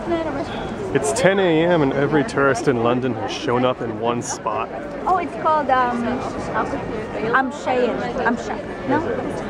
It's 10 a.m. and every tourist in London has shown up in one spot. Oh, it's called I'm Cheyenne. No?